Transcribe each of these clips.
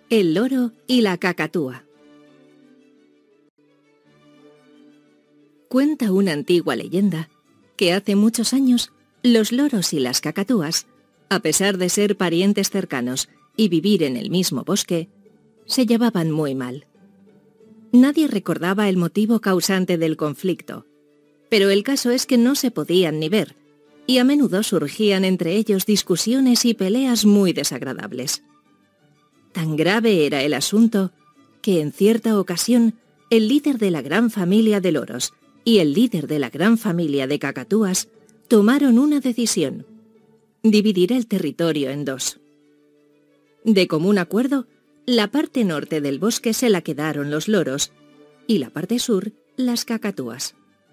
El loro y la cacatúa. Cuenta una antigua leyenda que hace muchos años los loros y las cacatúas, a pesar de ser parientes cercanos y vivir en el mismo bosque, se llevaban muy mal. Nadie recordaba el motivo causante del conflicto, pero el caso es que no se podían ni ver, y a menudo surgían entre ellos discusiones y peleas muy desagradables. Tan grave era el asunto que en cierta ocasión el líder de la gran familia de loros y el líder de la gran familia de cacatúas tomaron una decisión: dividir el territorio en dos. De común acuerdo, la parte norte del bosque se la quedaron los loros y la parte sur las cacatúas.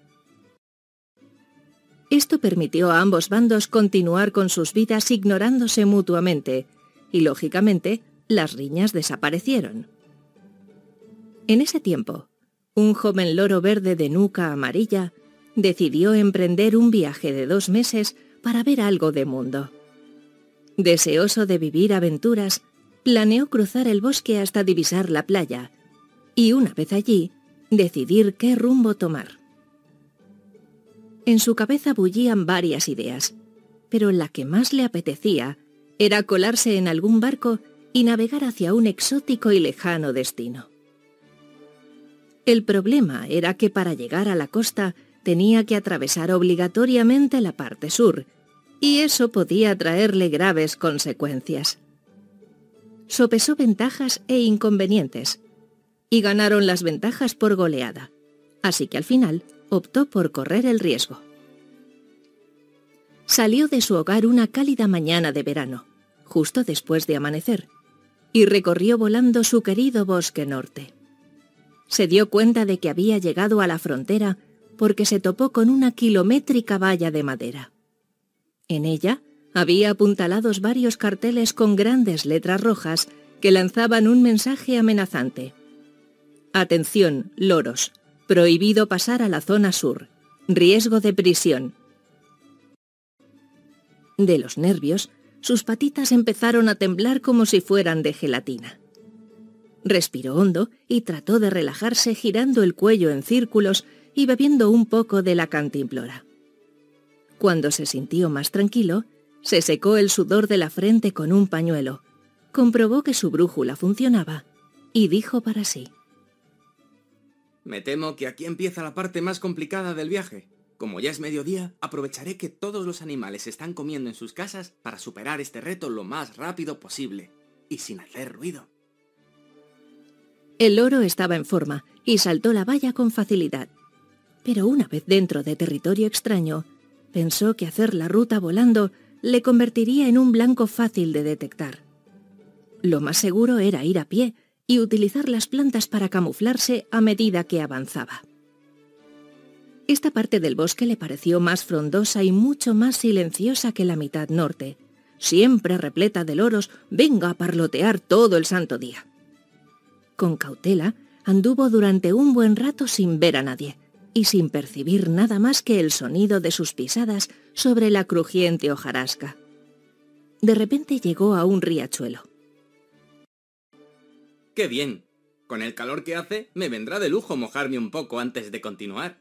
Esto permitió a ambos bandos continuar con sus vidas ignorándose mutuamente y, lógicamente, las riñas desaparecieron. En ese tiempo, un joven loro verde de nuca amarilla decidió emprender un viaje de 2 meses para ver algo de mundo. Deseoso de vivir aventuras, planeó cruzar el bosque hasta divisar la playa y, una vez allí, decidir qué rumbo tomar. En su cabeza bullían varias ideas, pero la que más le apetecía era colarse en algún barco y navegar hacia un exótico y lejano destino. El problema era que para llegar a la costa tenía que atravesar obligatoriamente la parte sur, y eso podía traerle graves consecuencias. Sopesó ventajas e inconvenientes, y ganaron las ventajas por goleada, así que al final optó por correr el riesgo. Salió de su hogar una cálida mañana de verano, justo después de amanecer, y recorrió volando su querido bosque norte. Se dio cuenta de que había llegado a la frontera porque se topó con una kilométrica valla de madera. En ella había apuntalados varios carteles con grandes letras rojas que lanzaban un mensaje amenazante: «Atención, loros, prohibido pasar a la zona sur, riesgo de prisión». De los nervios, sus patitas empezaron a temblar como si fueran de gelatina. Respiró hondo y trató de relajarse girando el cuello en círculos y bebiendo un poco de la cantimplora. Cuando se sintió más tranquilo, se secó el sudor de la frente con un pañuelo, comprobó que su brújula funcionaba y dijo para sí: Me temo que aquí empieza la parte más complicada del viaje. Como ya es mediodía, aprovecharé que todos los animales están comiendo en sus casas para superar este reto lo más rápido posible y sin hacer ruido. El loro estaba en forma y saltó la valla con facilidad, pero una vez dentro de territorio extraño, pensó que hacer la ruta volando le convertiría en un blanco fácil de detectar. Lo más seguro era ir a pie y utilizar las plantas para camuflarse a medida que avanzaba. Esta parte del bosque le pareció más frondosa y mucho más silenciosa que la mitad norte, siempre repleta de loros, venga a parlotear todo el santo día. Con cautela, anduvo durante un buen rato sin ver a nadie y sin percibir nada más que el sonido de sus pisadas sobre la crujiente hojarasca. De repente llegó a un riachuelo. ¡Qué bien! Con el calor que hace, me vendrá de lujo mojarme un poco antes de continuar.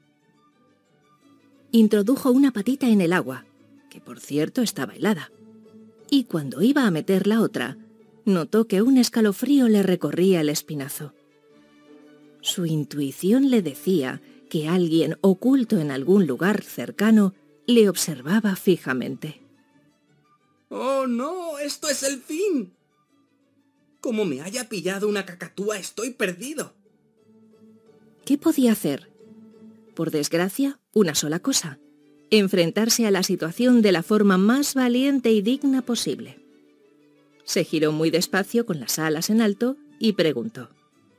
Introdujo una patita en el agua, que por cierto estaba helada, y cuando iba a meter la otra, notó que un escalofrío le recorría el espinazo. Su intuición le decía que alguien oculto en algún lugar cercano le observaba fijamente. ¡Oh, no! ¡Esto es el fin! Como me haya pillado una cacatúa, estoy perdido. ¿Qué podía hacer? Por desgracia, una sola cosa: enfrentarse a la situación de la forma más valiente y digna posible. Se giró muy despacio con las alas en alto y preguntó: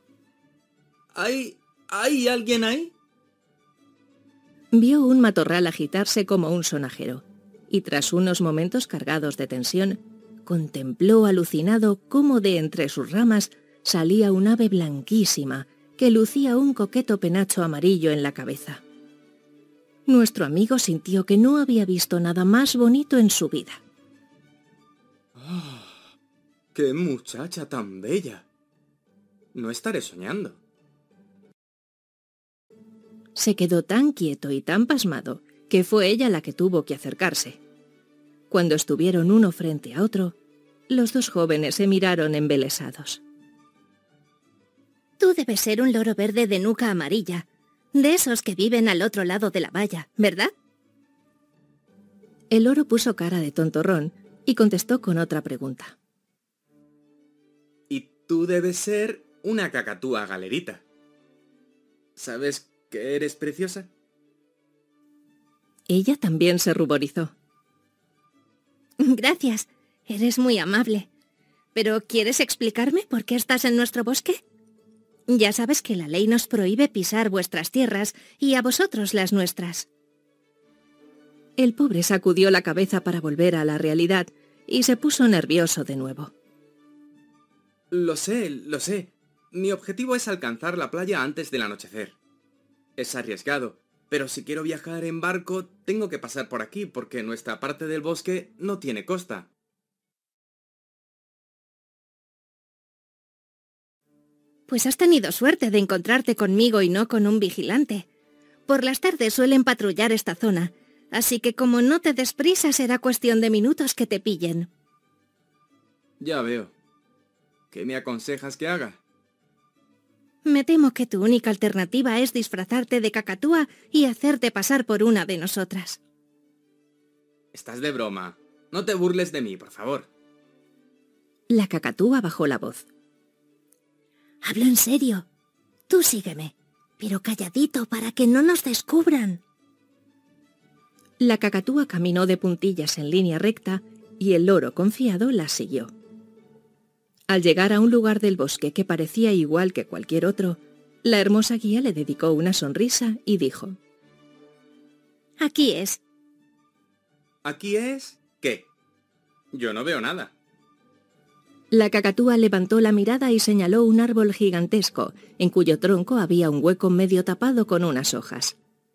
¿Hay alguien ahí? Vio un matorral agitarse como un sonajero, y tras unos momentos cargados de tensión, contempló alucinado cómo de entre sus ramas salía un ave blanquísima que lucía un coqueto penacho amarillo en la cabeza. Nuestro amigo sintió que no había visto nada más bonito en su vida. ¡Qué muchacha tan bella! No estaré soñando. Se quedó tan quieto y tan pasmado que fue ella la que tuvo que acercarse. Cuando estuvieron uno frente a otro, los dos jóvenes se miraron embelesados. Tú debes ser un loro verde de nuca amarilla, de esos que viven al otro lado de la valla, ¿verdad? El loro puso cara de tontorrón y contestó con otra pregunta. Y tú debes ser una cacatúa galerita. ¿Sabes que eres preciosa? Ella también se ruborizó. Gracias, eres muy amable. ¿Pero quieres explicarme por qué estás en nuestro bosque? Ya sabes que la ley nos prohíbe pisar vuestras tierras y a vosotros las nuestras. El pobre sacudió la cabeza para volver a la realidad y se puso nervioso de nuevo. Lo sé, lo sé. Mi objetivo es alcanzar la playa antes del anochecer. Es arriesgado, pero si quiero viajar en barco, tengo que pasar por aquí porque nuestra parte del bosque no tiene costa. Pues has tenido suerte de encontrarte conmigo y no con un vigilante. Por las tardes suelen patrullar esta zona, así que como no te des prisa será cuestión de minutos que te pillen. Ya veo. ¿Qué me aconsejas que haga? Me temo que tu única alternativa es disfrazarte de cacatúa y hacerte pasar por una de nosotras. Estás de broma. No te burles de mí, por favor. La cacatúa bajó la voz. Hablo en serio. Tú sígueme, pero calladito para que no nos descubran. La cacatúa caminó de puntillas en línea recta y el loro confiado la siguió. Al llegar a un lugar del bosque que parecía igual que cualquier otro, la hermosa guía le dedicó una sonrisa y dijo: Aquí es. ¿Aquí es? ¿Qué? Yo no veo nada. La cacatúa levantó la mirada y señaló un árbol gigantesco, en cuyo tronco había un hueco medio tapado con unas hojas.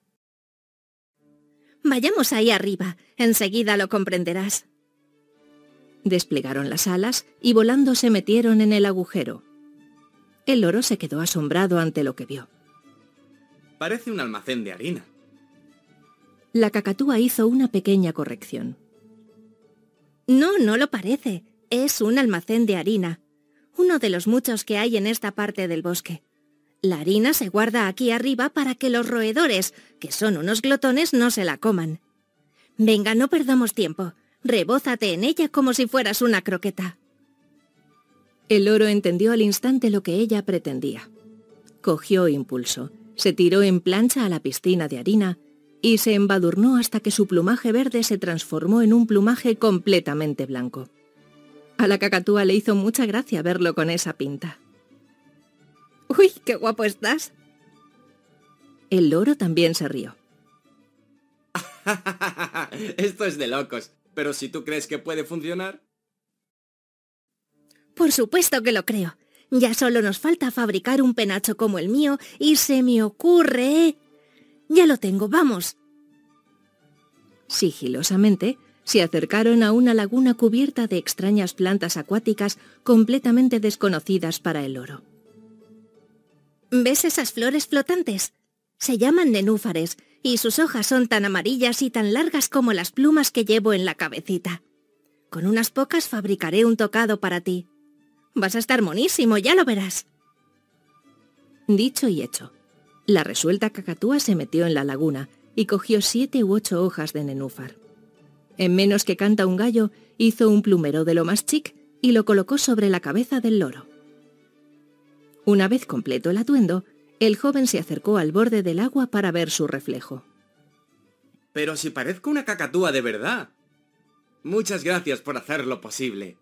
Vayamos ahí arriba, enseguida lo comprenderás. Desplegaron las alas y volando se metieron en el agujero. El loro se quedó asombrado ante lo que vio. Parece un almacén de harina. La cacatúa hizo una pequeña corrección. No, no lo parece. Es un almacén de harina, uno de los muchos que hay en esta parte del bosque. La harina se guarda aquí arriba para que los roedores, que son unos glotones, no se la coman. Venga, no perdamos tiempo. Rebózate en ella como si fueras una croqueta. El loro entendió al instante lo que ella pretendía. Cogió impulso, se tiró en plancha a la piscina de harina y se embadurnó hasta que su plumaje verde se transformó en un plumaje completamente blanco. A la cacatúa le hizo mucha gracia verlo con esa pinta. ¡Uy, qué guapo estás! El loro también se rió. Esto es de locos, pero si tú crees que puede funcionar... Por supuesto que lo creo. Ya solo nos falta fabricar un penacho como el mío y se me ocurre... Ya lo tengo, vamos. Sigilosamente se acercaron a una laguna cubierta de extrañas plantas acuáticas completamente desconocidas para el loro. ¿Ves esas flores flotantes? Se llaman nenúfares y sus hojas son tan amarillas y tan largas como las plumas que llevo en la cabecita. Con unas pocas fabricaré un tocado para ti. Vas a estar monísimo, ya lo verás. Dicho y hecho. La resuelta cacatúa se metió en la laguna y cogió 7 u 8 hojas de nenúfar. En menos que canta un gallo, hizo un plumero de lo más chic y lo colocó sobre la cabeza del loro. Una vez completo el atuendo, el joven se acercó al borde del agua para ver su reflejo. Pero si parezco una cacatúa de verdad. Muchas gracias por hacerlo posible.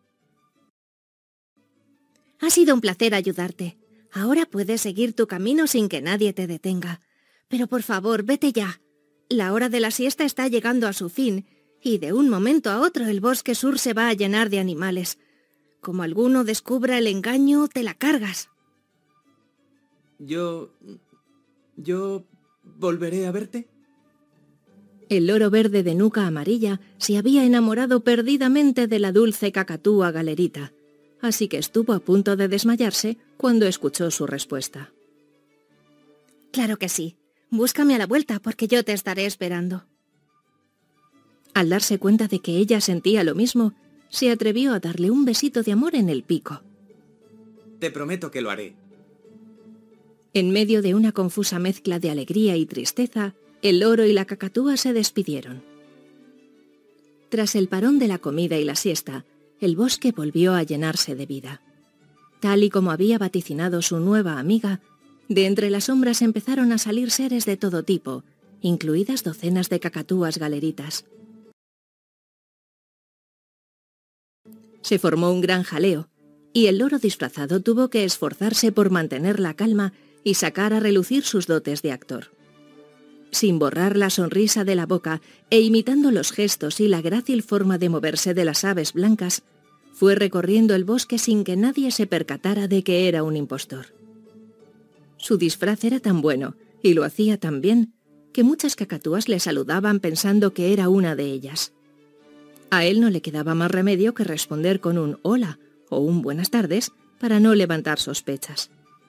Ha sido un placer ayudarte. Ahora puedes seguir tu camino sin que nadie te detenga. Pero por favor, vete ya. La hora de la siesta está llegando a su fin, y de un momento a otro el bosque sur se va a llenar de animales. Como alguno descubra el engaño, te la cargas. Yo volveré a verte. El loro verde de nuca amarilla se había enamorado perdidamente de la dulce cacatúa galerita, así que estuvo a punto de desmayarse cuando escuchó su respuesta. Claro que sí. Búscame a la vuelta porque yo te estaré esperando. Al darse cuenta de que ella sentía lo mismo, se atrevió a darle un besito de amor en el pico. Te prometo que lo haré. En medio de una confusa mezcla de alegría y tristeza, el loro y la cacatúa se despidieron. Tras el parón de la comida y la siesta, el bosque volvió a llenarse de vida. Tal y como había vaticinado su nueva amiga, de entre las sombras empezaron a salir seres de todo tipo, incluidas docenas de cacatúas galeritas. Se formó un gran jaleo, y el loro disfrazado tuvo que esforzarse por mantener la calma y sacar a relucir sus dotes de actor. Sin borrar la sonrisa de la boca e imitando los gestos y la grácil forma de moverse de las aves blancas, fue recorriendo el bosque sin que nadie se percatara de que era un impostor. Su disfraz era tan bueno, y lo hacía tan bien, que muchas cacatúas le saludaban pensando que era una de ellas. A él no le quedaba más remedio que responder con un hola o un buenas tardes para no levantar sospechas.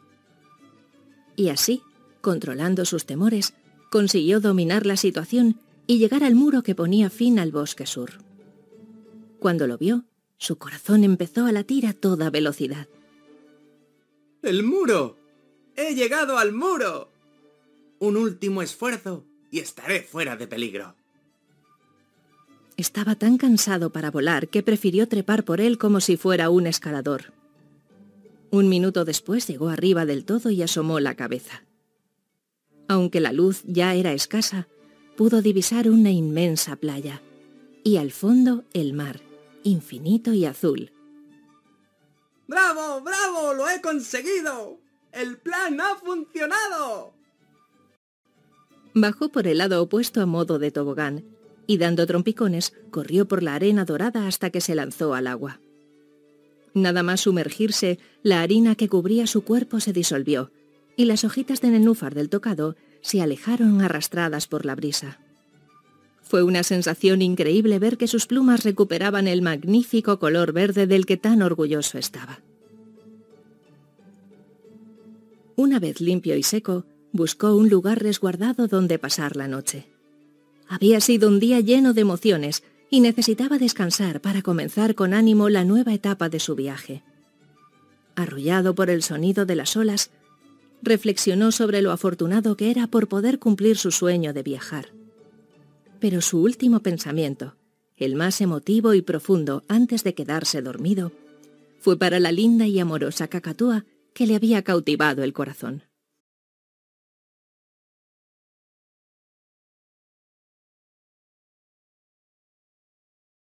Y así, controlando sus temores, consiguió dominar la situación y llegar al muro que ponía fin al bosque sur. Cuando lo vio, su corazón empezó a latir a toda velocidad. ¡El muro! ¡He llegado al muro! Un último esfuerzo y estaré fuera de peligro. Estaba tan cansado para volar que prefirió trepar por él como si fuera un escalador. Un minuto después llegó arriba del todo y asomó la cabeza. Aunque la luz ya era escasa, pudo divisar una inmensa playa, y al fondo el mar, infinito y azul. ¡Bravo, bravo! ¡Lo he conseguido! ¡El plan ha funcionado! Bajó por el lado opuesto a modo de tobogán, y dando trompicones, corrió por la arena dorada hasta que se lanzó al agua. Nada más sumergirse, la harina que cubría su cuerpo se disolvió, y las hojitas de nenúfar del tocado se alejaron arrastradas por la brisa. Fue una sensación increíble ver que sus plumas recuperaban el magnífico color verde del que tan orgulloso estaba. Una vez limpio y seco, buscó un lugar resguardado donde pasar la noche. Había sido un día lleno de emociones y necesitaba descansar para comenzar con ánimo la nueva etapa de su viaje. Arrullado por el sonido de las olas, reflexionó sobre lo afortunado que era por poder cumplir su sueño de viajar. Pero su último pensamiento, el más emotivo y profundo antes de quedarse dormido, fue para la linda y amorosa cacatúa que le había cautivado el corazón.